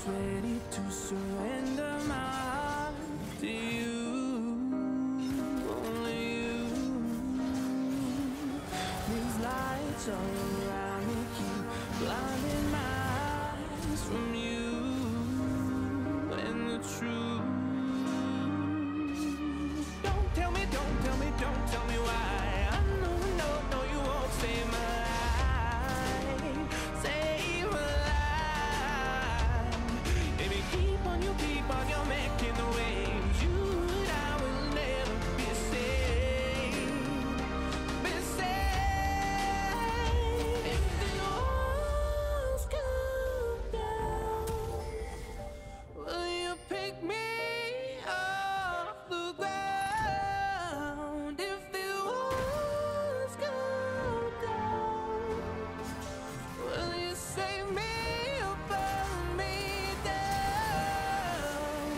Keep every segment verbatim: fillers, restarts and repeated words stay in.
ready to surrender my heart to you, only you. These lights all around me keep blinding my eyes from you and the truth. Don't tell me, don't tell me, don't tell me why. I know, no, no, you won't save my life, save my life. Baby, keep on, you keep on, you're making the waves. You and I will never be saved, be saved. If the walls come down, will you pick me off the ground? If the walls come down, will you save me or burn me down?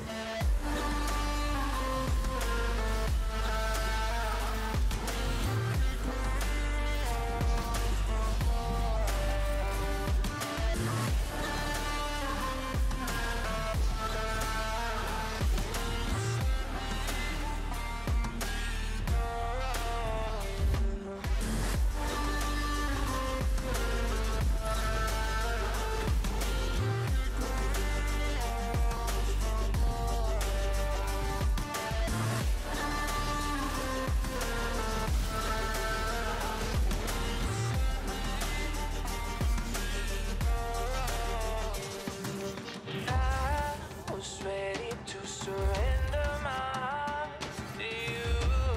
I was ready to surrender my heart to you,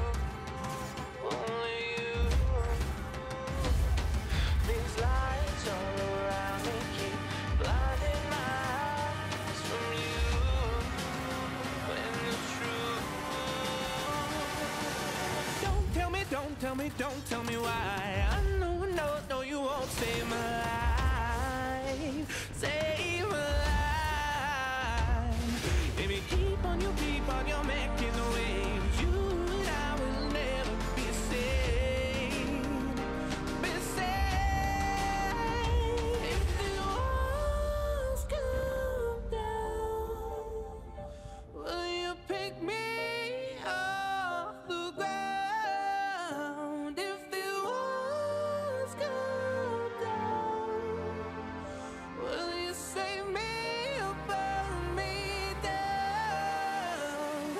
only you. These lights all around me keep blinding my eyes from you and the truth. Don't tell me, don't tell me, don't tell me why. I know, no, no, you won't save my life, save my life. Baby, keep on, you keep on, you're making the waves. You and I will never be saved, be saved. If the walls come down, will you pick me off the ground? If the walls come down, will you save me or burn me down?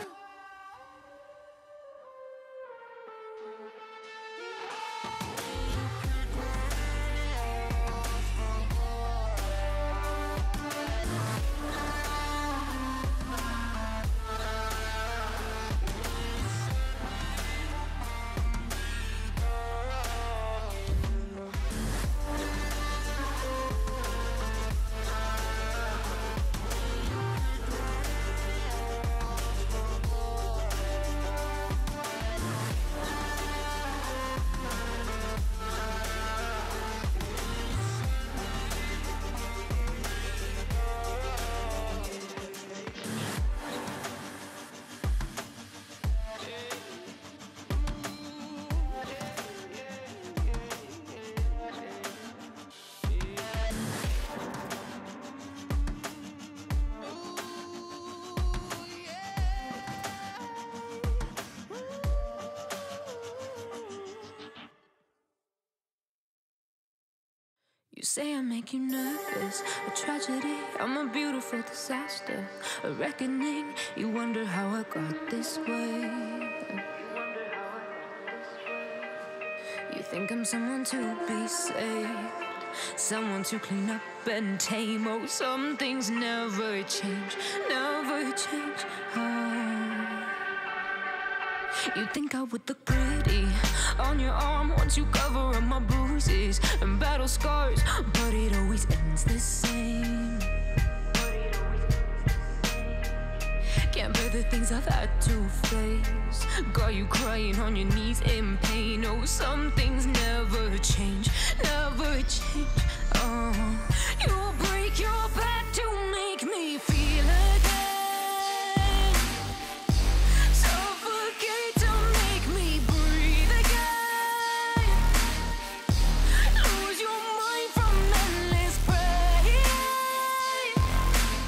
You say I make you nervous, a tragedy, I'm a beautiful disaster, a reckoning, you wonder how I got this way. You think I'm someone to be saved, someone to clean up and tame. Oh, some things never change, never change. Oh. You think I would look pretty on your arm once you cover up my bruises and battle scars, but it always ends the same. Can't bear the things I've had to face, got you crying on your knees in pain. Oh, some things never change, never change. Oh, you break your back to make me feel again, suffocate to make me breathe again, lose your mind from endless pain.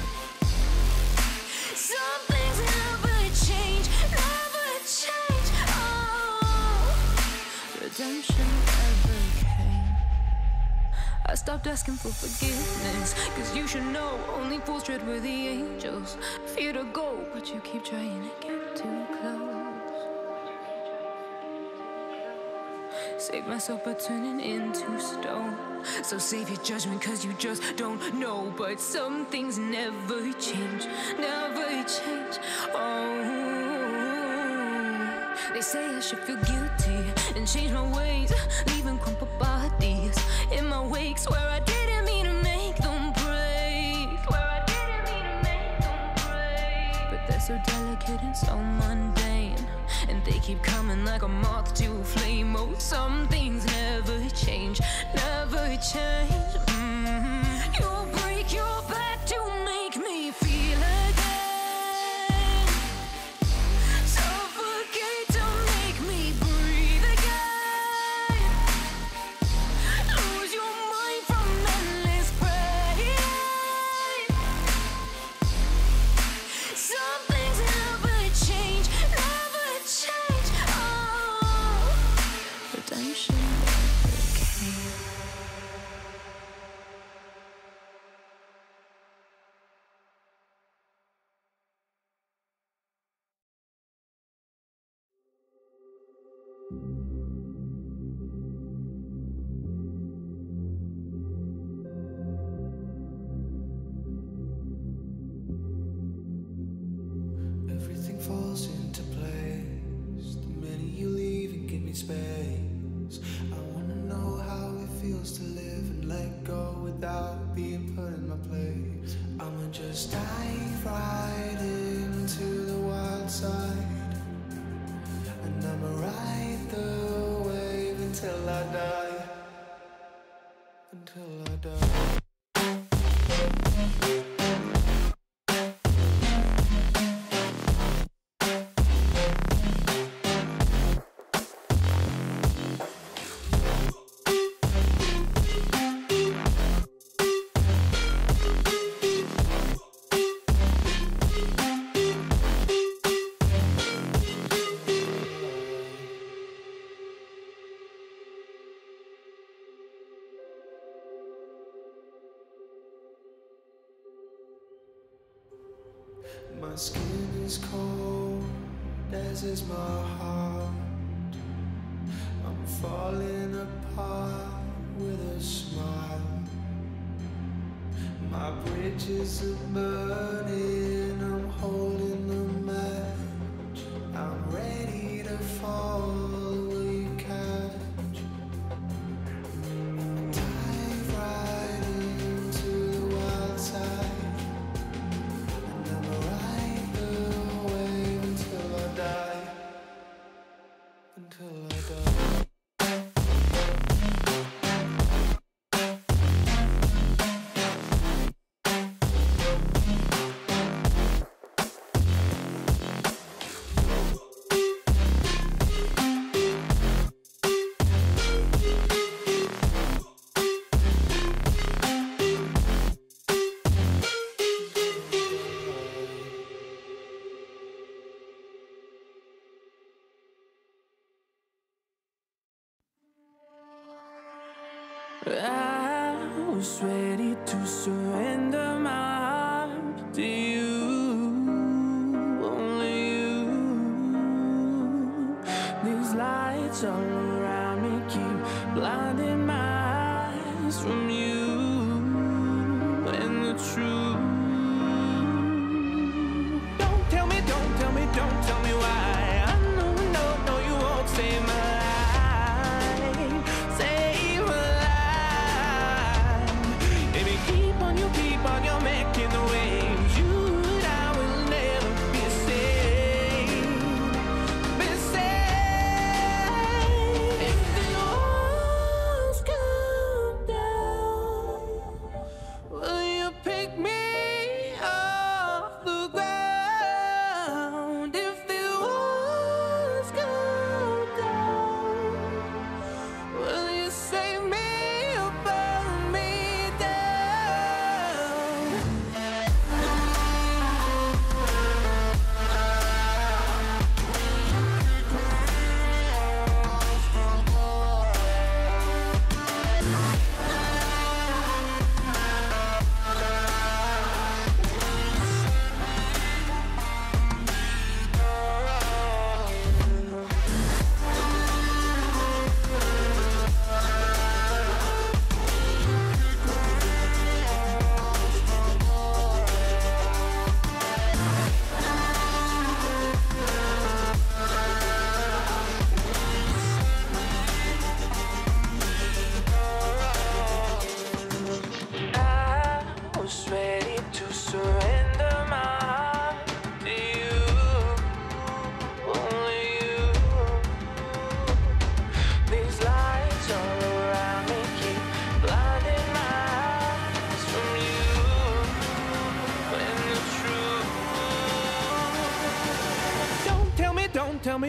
redemption ever came. I stopped asking for forgiveness, cause you should know only fools tread with the angels. Fear to go, but you keep trying to get too close. Save myself by turning into stone. So save your judgment cause you just don't know. But some things never change, never change. Oh, they say I should feel guilty and change my ways, leaving crumpled bodies in my wake. Swear I didn't mean to make them break. Swear I didn't mean to make them break. But they're so delicate and so mundane, and they keep coming like a moth to a flame. Oh, some things never change, never change. Mm-hmm. You'll break your back to make me feel again, suffocate to make me breathe again, lose your mind from endless pain. Some things never change, never change. Oh, redemption never came. Everything falls into place the minute you leave and give me space. I wanna know how it feels to live and let go without being put in my place. I'ma just dive right into the wild side, and I'ma ride the wave until I die, until I die. My skin is cold, as is my heart. I'm falling apart with a smile. My bridges are burning, I'm holding the match. I'm ready to fall, will you catch? Dive right into the wild side, and I'ma ride the wave until I die, until I die. I was ready to surrender my heart to you, only you. These lights all around me keep blinding my eyes from you and the truth. Don't tell me, don't tell me, don't tell me why. I know, no, no, you won't save my life. Save my life. Baby, keep on, you keep on, you're making the waves. You and I will never be saved, be saved. If the walls come down,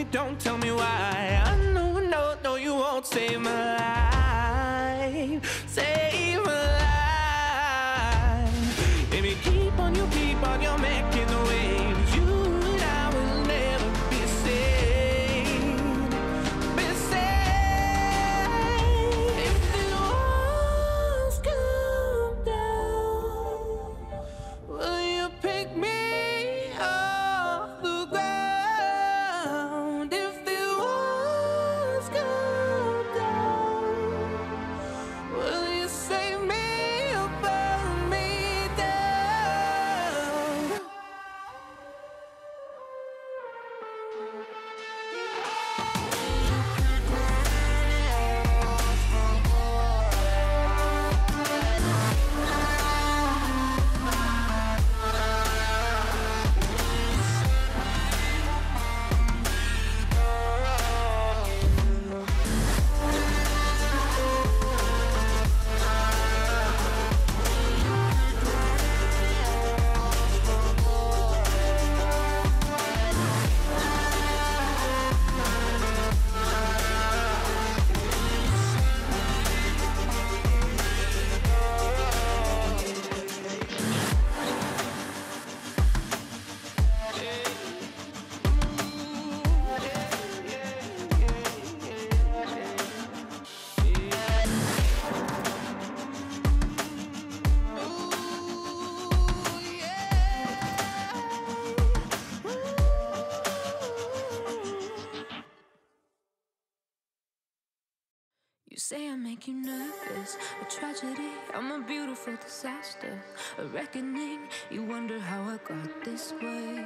me, don't tell me why. I know, no, no, you won't save my life. Save my life. Baby, keep on, you keep on, you're making the waves. You and I will never be saved. Be saved. If the walls come down, will you pick me off the ground? If the walls come down, will you save me or burn me down? You say I make you nervous, a tragedy, I'm a beautiful disaster, a reckoning, you wonder how I got this way.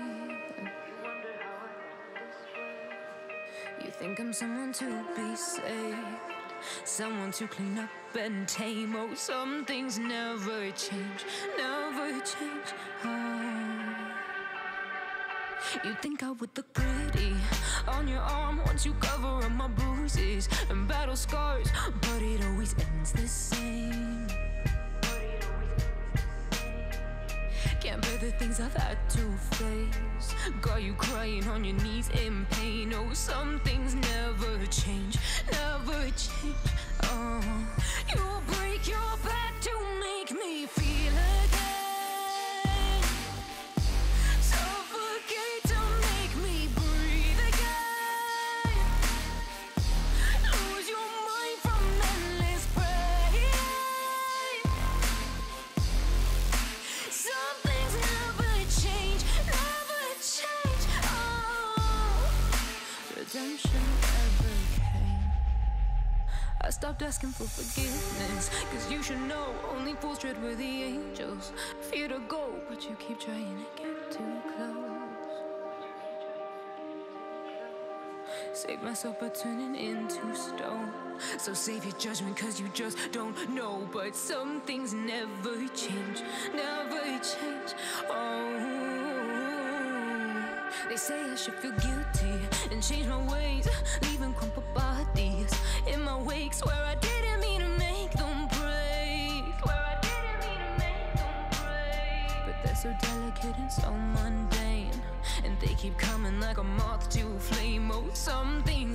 You think I'm someone to be saved, someone to clean up and tame. Oh, some things never change, never change. Oh. You think I would look pretty on your arm once you cover up my bruises and battle scars, but it always ends the same. Can't bear the things I've had to face, got you crying on your knees in pain. Oh, some things never change, never change. Oh, you break your back to make me feel again. I stopped asking for forgiveness, cause you should know only fools tread with the angels. Fear to go, but you keep trying to get too close. Save myself by turning into stone. So save your judgment cause you just don't know. But some things never change, never change. Oh, they say I should feel guilty and change my ways, leaving crumpled bodies in my wake. Swear I didn't mean to make them break. Swear I didn't mean to make them break. But they're so delicate and so mundane, and they keep coming like a moth to a flame. Oh, something